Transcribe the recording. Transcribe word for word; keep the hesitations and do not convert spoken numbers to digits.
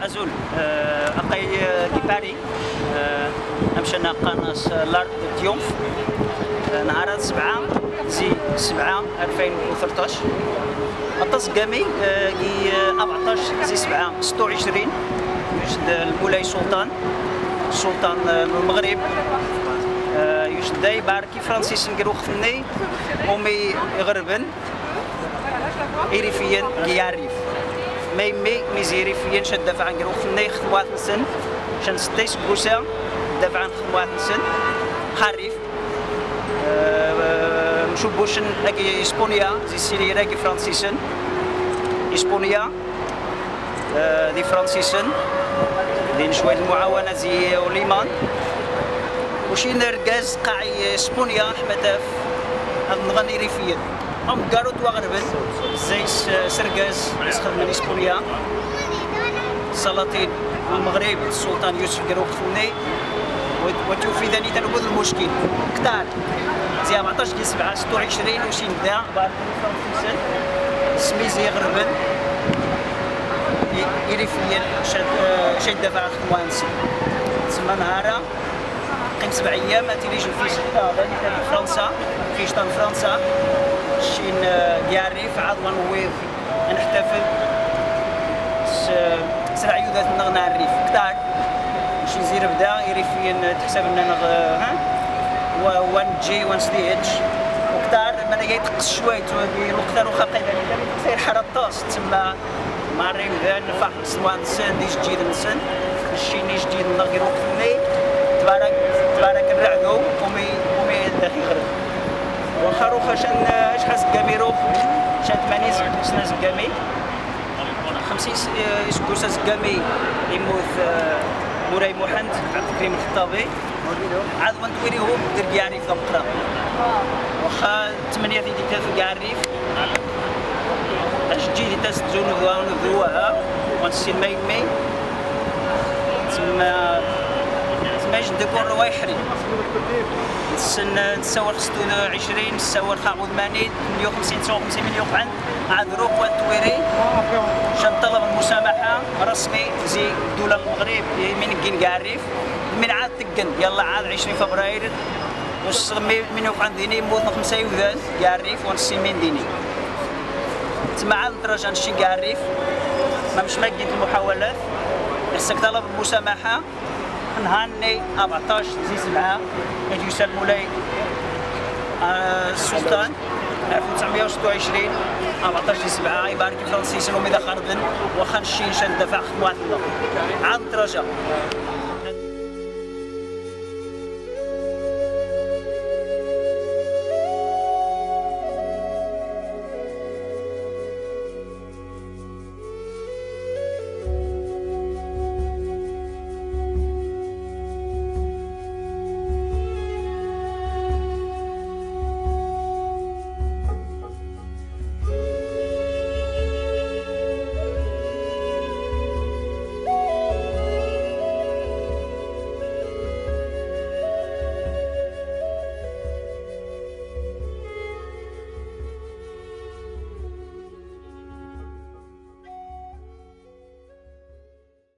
أزول أقي لباري أمشنا قناص لارد تيومف نهار سبعة زي سبعة ألفين وثلاثطاش أطس قامي كي أربعطاش زي سبعة ستة وعشرين يوجد المولاي سلطان سلطان المغرب يوجد داي باركي فرانسيس نقروخ ثني أمي غربن إيريفيا كيعرف مي مي ميزيري فين شد دفع عن جروخ نيخ خوات نسن شن ستيس بوسا دفع عن خوات نسن حريف مشو بوشن أجي إسبانيا زي سيري راجي فرانسيسن إسبانيا دي فرانسيسن دين شوية المعاونة زي أوليمان وشي نرجز قاعي إسبانيا حمدف نغني ريفيا هم قالوا توغربن زي سرقاز يسخر من إسبانيا سلاطين المغرب السلطان يوسف قروق ثوني وتوفي ذاني تنبذ المشكل كتار زي أربعطاش ديال سبعة ستة وعشرين وشي نبدا بارك فرانسيسن سمي زي غربن إريفيا شاد شاد دفع خوانسي تسمى نهارا قيم سبع أيام أتيليجي في ستة ذلك فرنسا في شطان فرنسا شين دياري في عضوان ويف نحتفل سرع يوذات نغنى الريف كتار شين زير بدا يريفين تحسب لنا نغ ها وان جي وان ستيج وكتار من يتقص شوية الوقت وخا قيل سير حرطاس تسمى مارين ذا نفح سوان سن ديش جديد نسن الشيني جديد نغير وقتني تبارك تبارك الرعدو ومي ومي داخل غرب وخاروخا شان شحال زكاميرو شان ثمانين سنة زكامي خمسين يسكو زكامي يموت مولاي محمد عبد الكريم الخطابي عاد وانتويري هو بدر كيعرف ذا القرا واخا ثمانية في ديك في كيعرف اش جيدي تسجون ذوان ذوها ونسي ماي ماي تسمى تسمى جد يكون روايحري نسن نسور ستة وعشرين نسور خمسة وثمانين مية وخمسين تسعة وخمسين مليون عن عاد روح وانتويري شان طلب المسامحة رسمي زي دولة المغرب من كين كيعرف من عاد تقن يلا عاد عشرين فبراير وش من يوقع ديني موت خمسة يوذات كيعرف ونسي من ديني تما عاد درجة نشي كيعرف ما مش ماكين المحاولات رسك طلب المسامحة نهاني أربعطاش زي سبعة يجي يسال مولاي السلطان ألف وتسعمية وستة وعشرين أربعطاش زي سبعة يبارك فرانسيس وميدا خردن وخا نشي نشان دفع خطوات عاد درجة